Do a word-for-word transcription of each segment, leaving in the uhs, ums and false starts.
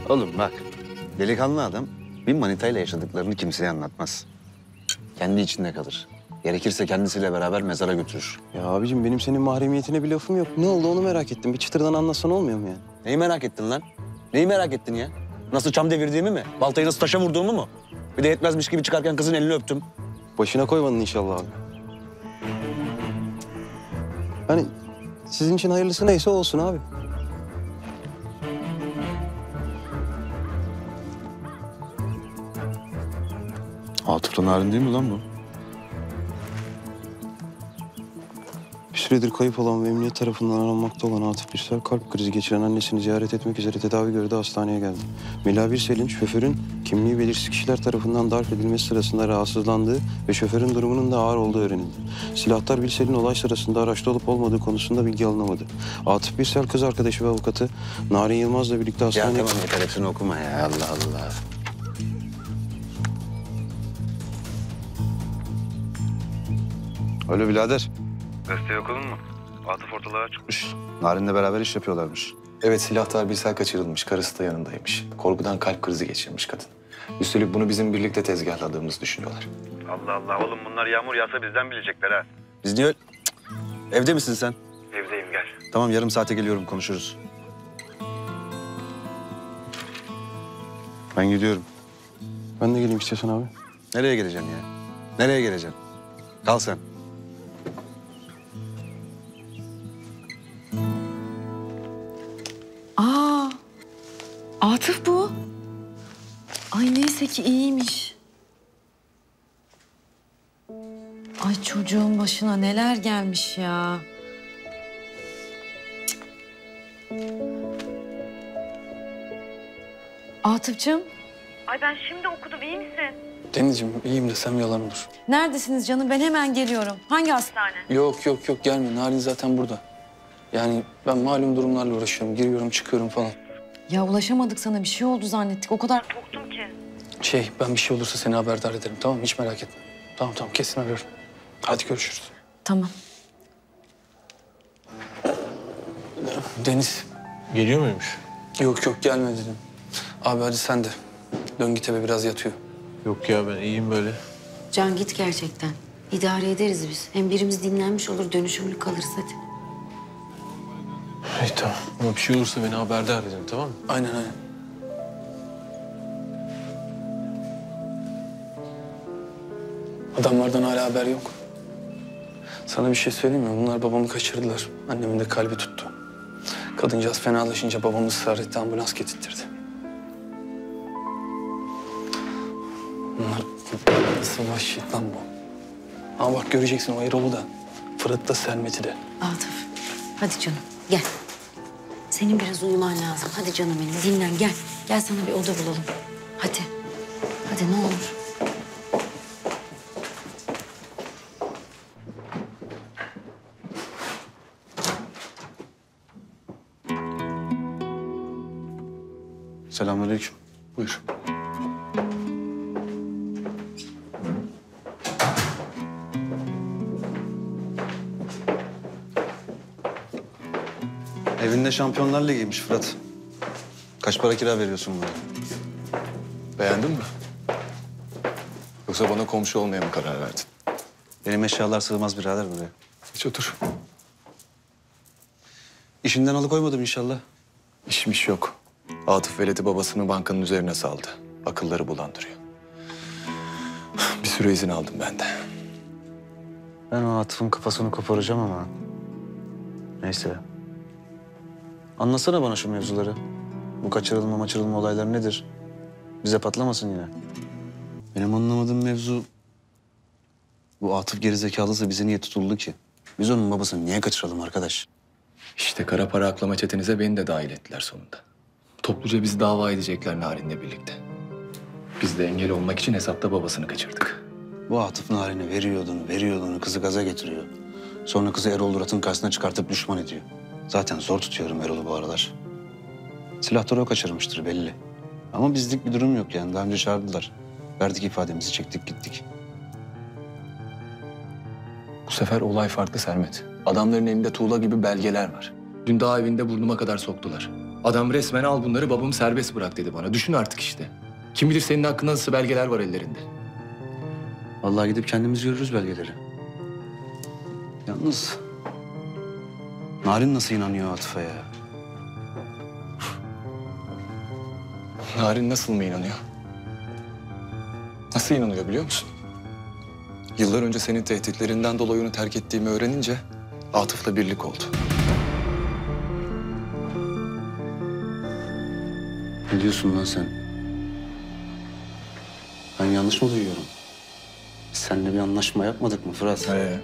Oğlum bak, delikanlı adam bir manitayla yaşadıklarını kimseye anlatmaz. Kendi içinde kalır. Gerekirse kendisiyle beraber mezara götürür. Ya abicim benim senin mahremiyetine bir lafım yok. Ne oldu onu merak ettim. Bir çıtırdan anlatsan olmuyor mu yani? Neyi merak ettin lan? Neyi merak ettin ya? Nasıl çam devirdiğimi mi? Baltayı nasıl taşa vurduğumu mu? Bir de yetmezmiş gibi çıkarken kızın elini öptüm. Başına koymadın inşallah abi. Hani sizin için hayırlısı neyse olsun abi. Atıf'la Narin değil mi lan bu? Bir süredir kayıp olan ve emniyet tarafından aranmakta olan Atıf Birsel kalp krizi geçiren annesini ziyaret etmek üzere tedavi gördüğü hastaneye geldi. Mila Birsel'in şoförün kimliği belirsiz kişiler tarafından darp edilmesi sırasında rahatsızlandığı ve şoförün durumunun da ağır olduğu öğrenildi. Silahtar Birsel'in olay sırasında araçta olup olmadığı konusunda bilgi alınamadı. Atıf Birsel kız arkadaşı ve avukatı Narin Yılmaz'la birlikte Ya hastaneye... tamam yeter hepsini okuma ya Allah Allah. Alo birader. Gazeteyi okudun mu? Atıf ortalığa çıkmış. Narin'le beraber iş yapıyorlarmış. Evet, silahtar Birsel kaçırılmış. Karısı da yanındaymış. Korkudan kalp krizi geçirmiş kadın. Üstelik bunu bizim birlikte tezgahladığımızı düşünüyorlar. Allah Allah oğlum bunlar yağmur yağsa bizden bilecekler ha. Biz niye öyle... Cık. Evde misin sen? Evdeyim gel. Tamam yarım saate geliyorum konuşuruz. Ben gidiyorum. Ben de geleyim istiyorsan abi. Nereye geleceğim ya? Nereye geleceğim? Kal sen. Aa, Atıf bu. Ay neyse ki iyiymiş. Ay çocuğun başına neler gelmiş ya. Cık. Atıf'cığım. Ay ben şimdi okudum, iyi misin? Denizciğim iyiyim desem yalan olur. Neredesiniz canım? Ben hemen geliyorum. Hangi hastane? Yok yok yok gelme. Narin zaten burada. Yani ben malum durumlarla uğraşıyorum. Giriyorum çıkıyorum falan. Ya ulaşamadık sana. Bir şey oldu zannettik. O kadar... Korktum ki. Şey ben bir şey olursa seni haberdar ederim tamam mı? Hiç merak etme. Tamam tamam kesin arıyorum. Hadi görüşürüz. Tamam. Deniz. Geliyor muymuş? Yok yok gelme dedim. Abi hadi sen de. Dön git eve biraz yatıyor. Yok ya ben iyiyim böyle. Can git gerçekten. İdare ederiz biz. Hem birimiz dinlenmiş olur, dönüşümlü kalırız hadi. İyi tamam. Ama bir şey olursa beni haberdar edin tamam mı? Aynen aynen. Adamlardan hala haber yok. Sana bir şey söyleyeyim mi? Bunlar babamı kaçırdılar. Annemin de kalbi tuttu. Kadıncağız fenalaşınca babam ısrar etti, ambulans getirtirdi. Bunlar nasıl vahşi lan bu? Ama bak göreceksin o Erol'u da, Fırat'ı da, Selmet'i de. Atıf, hadi canım gel. Senin biraz uyuman lazım. Hadi canım benim dinlen gel. Gel sana bir oda bulalım. Hadi. Hadi ne olur. Selamünaleyküm. Buyur. Evinde Şampiyonlar Ligi'ymiş Fırat. Kaç para kira veriyorsun buna? Beğendin mi? Yoksa bana komşu olmaya mı karar verdin? Benim eşyalar sığmaz birader buraya. Hiç otur. İşinden alıkoymadım inşallah. İşmiş yok. Atıf veledi babasını bankanın üzerine saldı. Akılları bulandırıyor. Bir süre izin aldım ben de. Ben o Atıf'ın kafasını koparacağım ama. Neyse. Anlatsana bana şu mevzuları. Bu kaçırılma maçırılma olayları nedir? Bize patlamasın yine. Benim anlamadığım mevzu... Bu Atıf gerizekalısı bize niye tutuldu ki? Biz onun babasını niye kaçıralım arkadaş? İşte kara para aklama çetenize beni de dahil ettiler sonunda. Topluca bizi dava edecekler Narin'le birlikte. Biz de engel olmak için hesapta babasını kaçırdık. Bu Atıf Narin'e veriyordunu, veriyordunu kızı gaza getiriyor. Sonra kızı Erol Murat'ın karşısına çıkartıp düşman ediyor. Zaten zor tutuyorum Erol'u bu aralar. Silahları o kaçırmıştır belli. Ama bizlik bir durum yok yani. Daha önce çağırdılar. Verdik ifademizi, çektik gittik. Bu sefer olay farklı Sermet. Adamların elinde tuğla gibi belgeler var. Dün dağ evinde burnuma kadar soktular. Adam resmen al bunları babamı serbest bırak dedi bana. Düşün artık işte. Kim bilir senin hakkında nasıl belgeler var ellerinde. Vallahi gidip kendimiz görürüz belgeleri. Yalnız Narin nasıl inanıyor Atıf'a ya? Narin nasıl mı inanıyor? Nasıl inanıyor biliyor musun? Yıllar önce senin tehditlerinden dolayı onu terk ettiğimi öğrenince Atıf'la birlik oldu. Ne diyorsun lan sen? Ben yanlış mı duyuyorum? Biz seninle bir anlaşma yapmadık mı Fırat? Ee,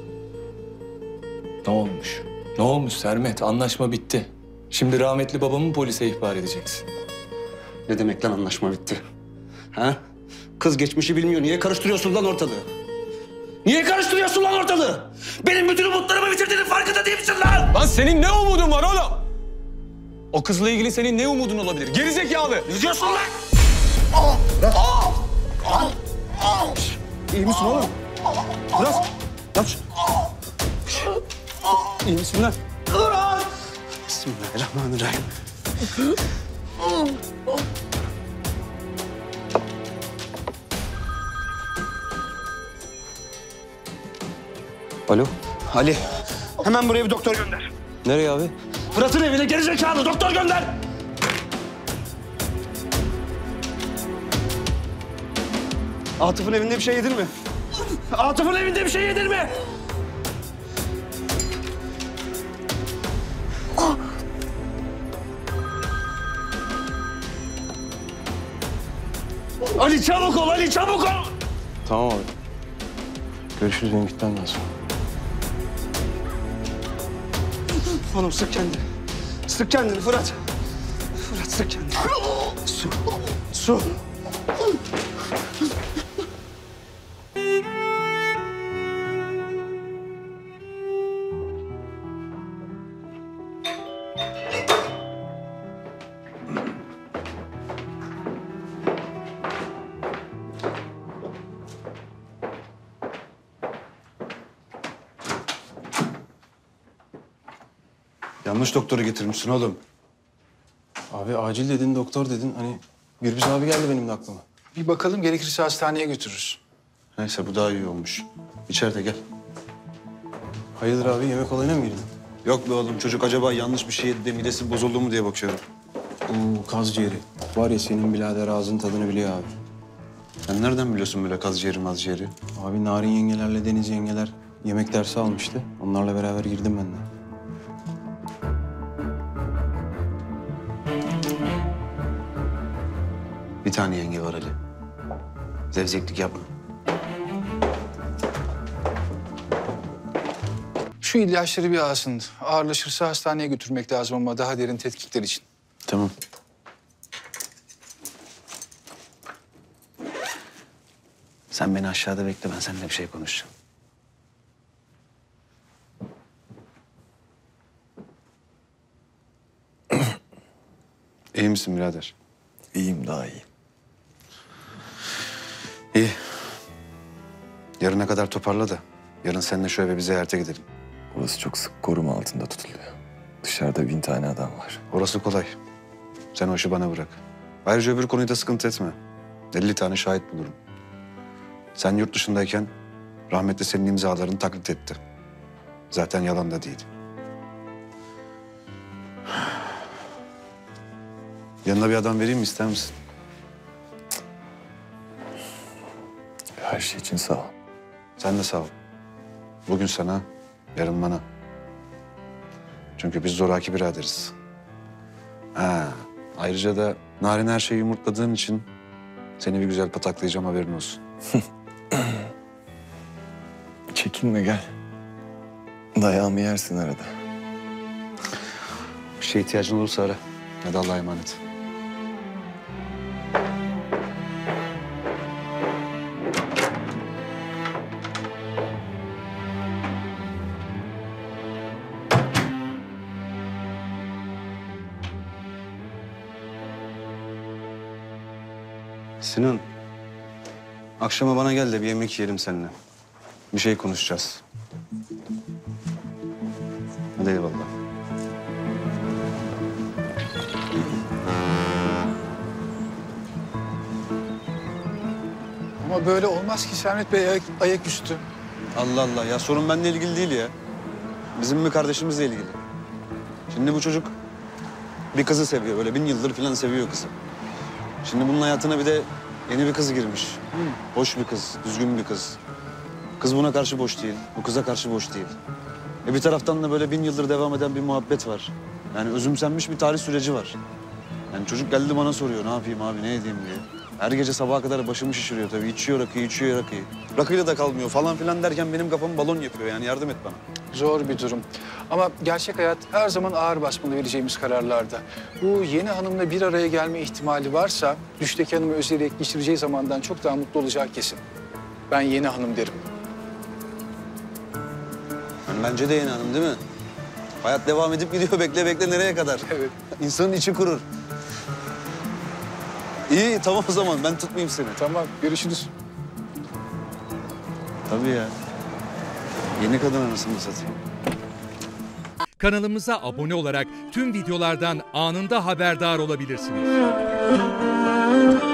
ne olmuş? Ne olmuş Sermet? Anlaşma bitti. Şimdi rahmetli babamı polise ihbar edeceksin. Ne demek lan anlaşma bitti? Ha? Kız geçmişi bilmiyor. Niye karıştırıyorsun lan ortalığı? Niye karıştırıyorsun lan ortalığı? Benim bütün umutlarımı bitirdiğinin farkında değil misin lan? Lan senin ne umudun var oğlum? O kızla ilgili senin ne umudun olabilir? Gerizekalı! Ne diyorsun lan? İyi misin oğlum? Biraz. Yap şu- İyi misin lan? Bismillahirrahmanirrahim. Alo. Ali, hemen buraya bir doktor gönder. Nereye abi? Fırat'ın evine gerizekalı doktor gönder. Atıf'ın evinde bir şey yedin mi? Atıf'ın evinde bir şey yedin mi? Ali çabuk ol, Ali çabuk ol. Tamam abi. Görüşürüz, benim gitmem lazım. Oğlum sık kendini. Sık kendini Fırat. Fırat sık kendini. Su. Su. Yanlış doktoru getirmişsin oğlum. Abi acil dedin, doktor dedin. Hani Gürbüz abi geldi benim de aklıma. Bir bakalım, gerekirse hastaneye götürürüz. Neyse bu daha iyi olmuş. İçeride gel. Hayırdır abi, yemek olayına mı girdin? Yok be oğlum çocuk acaba yanlış bir şey yedi de midesi bozuldu mu diye bakıyorum. Oo, kaz ciğeri. Var ya senin birader ağzın tadını biliyor abi. Sen nereden biliyorsun böyle kaz ciğeri maz ciğeri? Abi Narin yengelerle Deniz yengeler yemek dersi almıştı. Onlarla beraber girdim ben de. Bir tane yenge var Ali. Zevzeklik yapma. Şu ilaçları bir alsın. Ağırlaşırsa hastaneye götürmek lazım ama daha derin tetkikler için. Tamam. Sen beni aşağıda bekle, ben seninle bir şey konuşacağım. İyi misin birader? İyiyim, daha iyiyim. İyi. Yarına kadar toparla da yarın seninle şu eve bir ziyarete gidelim. Orası çok sık koruma altında tutuluyor. Dışarıda bin tane adam var. Orası kolay. Sen o işi bana bırak. Ayrıca öbür konuyu da sıkıntı etme. elli tane şahit bulurum. Sen yurt dışındayken rahmetli senin imzalarını taklit etti. Zaten yalan da değil. Yanına bir adam vereyim mi, ister misin? Her şey için sağ ol. Sen de sağ ol. Bugün sana, yarın bana. Çünkü biz zoraki biraderiz. Ha, ayrıca da Narin her şeyi yumurtladığın için seni bir güzel pataklayacağım, haberin olsun. Çekinme, gel. Dayağımı yersin arada. Bir şeye ihtiyacın olursa ara. Hadi Allah'a emanet. Sinan, akşama bana gel de bir yemek yiyelim seninle. Bir şey konuşacağız. Hadi eyvallah. Ama böyle olmaz ki Sermet Bey, ayak, ayaküstü. Allah Allah ya, sorun benimle ilgili değil ya. Bizim bir kardeşimizle ilgili. Şimdi bu çocuk bir kızı seviyor. Böyle bin yıldır falan seviyor kızı. Şimdi bunun hayatına bir de yeni bir kız girmiş. Hoş bir kız, düzgün bir kız. Kız buna karşı boş değil, bu kıza karşı boş değil. E bir taraftan da böyle bin yıldır devam eden bir muhabbet var. Yani özümsenmiş bir tarih süreci var. Yani çocuk geldi bana soruyor, ne yapayım abi, ne edeyim diye. Her gece sabaha kadar başımı şişiriyor tabii. İçiyor rakıyı, içiyor rakıyı. Rakıyla da kalmıyor falan filan derken benim kafamı balon yapıyor. Yani yardım et bana. Zor bir durum. Ama gerçek hayat her zaman ağır basmalı vereceğimiz kararlarda. Bu yeni hanımla bir araya gelme ihtimali varsa... ...düşteki hanımı özleyerek geçireceği zamandan çok daha mutlu olacağı kesin. Ben yeni hanım derim. Yani bence de yeni hanım değil mi? Hayat devam edip gidiyor, bekle bekle nereye kadar? Evet. İnsanın içi kurur. İyi, tamam o zaman. Ben tutmayayım seni. Tamam, görüşürüz. Tabii ya. Yeni kadın anasını satayım. Kanalımıza abone olarak tüm videolardan anında haberdar olabilirsiniz.